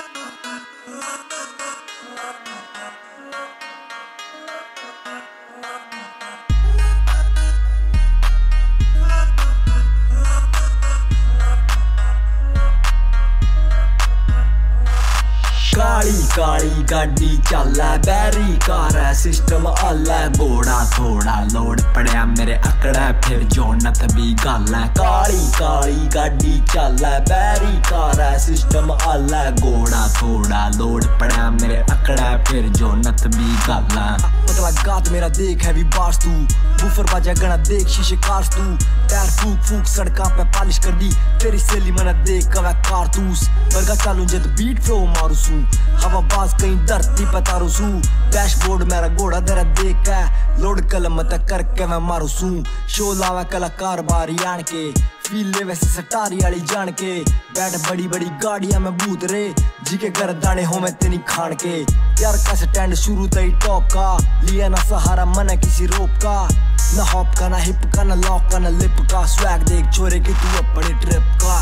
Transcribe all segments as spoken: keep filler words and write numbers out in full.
काली काली गाड़ी चलै बैरी कार है सिस्टम आलै घोड़ा थोड़ा लोड पड़िया मेरे अकड़े फिर जोनत भी गल है। काली काली गाड़ी चलै बैरी कार है सिस्टम आलै घोड़ा थोड़ा लोड पड़िया मेरे अकड़े फिर जोनत भी गल है। पतला गात मेरा देख है भी बास तू बूफर बाजा गना देख शीशे कार्स तू टायर फूक फूक सड़का पे पालिश कर दी तेरी सहेली मना देख कवा कारतूस बरगा चालू जद बीट फ्लो मारू सू हवा बाज कहीं धरती पे तारू सू डैशबोर्ड मेरा घोड़ा तेरा देख है लोड कलम तक करके मैं मारू सू शो लावा कलाकार बारी आन के फील ले वैसे सटारी वाली जान के बैठ बड़ी बड़ी गाड़ियां में बूत रे जी के घर दाने हो मैं तेनी खान के यार का स्टैंड शुरू तई टॉप का लिया ना सहारा मन किसी रोप का ना हॉप का ना हिप का ना लॉक का ना लिप का स्वैग देख छोरे की तू अपनी ट्रिप का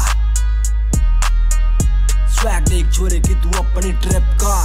स्वैग देख छोरे की तू अपनी ट्रिप का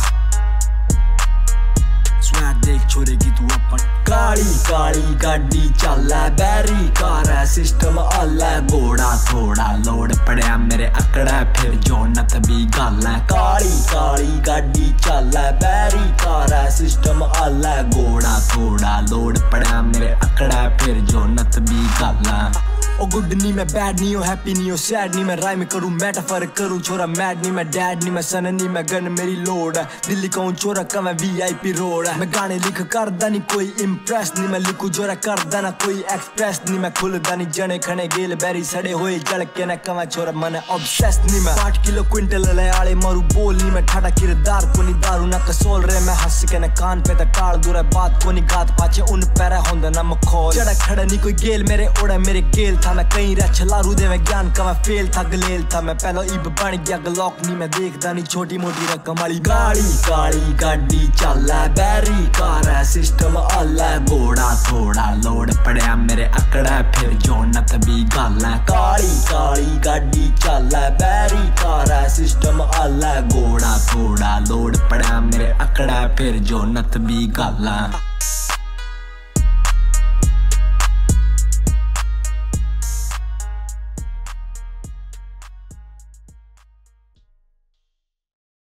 स्वैग देख छोरे की तू अपन काली काली गाड़ी चलै बैरी कार है सिस्टम आलै घोड़ा थोड़ा लोड पड़िया मेरे अकड़े फिर जोनत भी गल है। काली काली गाड़ी चलै बैरी कार है सिस्टम आलै घोड़ा थोड़ा लोड पड़िया मेरे अकड़े फिर जोनत भी गल है। ओ गुड नी मैं बैड नी ओ हैप्पी नी ओ सैड नी मैं राइम करूं मेटाफर करूं छोरा मैड नी मैं डैड नी मैं सन नी मैं गन मेरी लोड है दिल्ली कहूं छोरा का मैं वीआईपी रोड है मैं गाने लिख करदा नी कोई इम्प्रेस नी मैं लिखूं जोरा करदा ना कोई एक्सप्रेस नी मैं खुलदा नी जने खने गेल बैरी सड़े होए जल के ना कवा छोरा मन ऑब्सेस नी मैं आठ किलो क्विंटल ले आले मारू बोल नी मैं ठाडा किरदार को नी दारू ना कसोल रे मैं हंस के ना कान पे ता टाल दूर बात को नी गात पाछे उन पैरा होंदा ना मखौल जड़ा खड़ा नी कोई गेल मेरे ओड़ा मेरे गेल था मैं कहीं रह छलारू दे मैं ज्ञान का मैं फेल था गलेल था मैं पहला इब बन गया गलॉक नी मैं देखदा नी छोटी मोटी रकम वाली काली काली गाड़ी चलै बैरी कार है सिस्टम आलै घोड़ा थोड़ा लोड पड़िया मेरे अकड़े फिर जोनत भी गल है। काली काली गाड़ी चलै बैरी कार है सिस्टम आलै घोड़ा थोड़ा लोड पड़िया मेरे अकड़े फिर जोनत भी गल है।